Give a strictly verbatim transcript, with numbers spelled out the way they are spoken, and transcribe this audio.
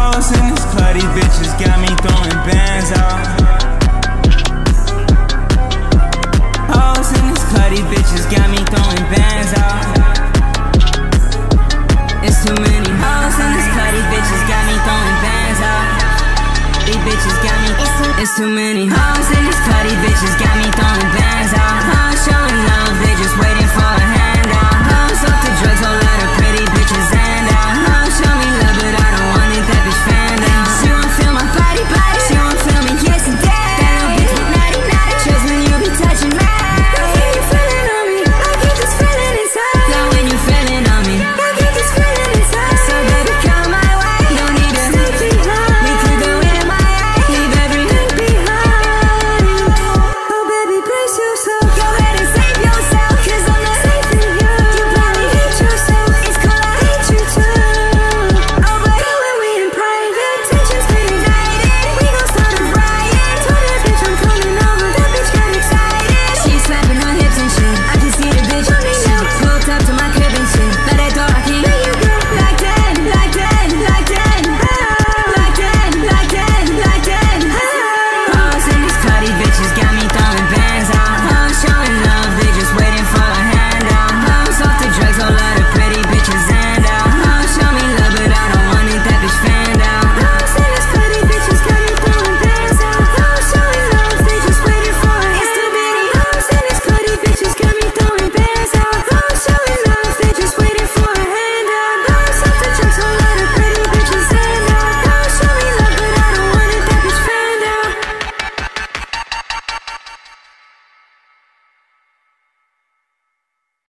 Hoes in this club, these bitches got me throwing bands out. Hoes in this club, these bitches got me throwing bands out. It's too many hoes in this club, these bitches got me throwing bands out. These bitches got me, it's too, it's too many hoes.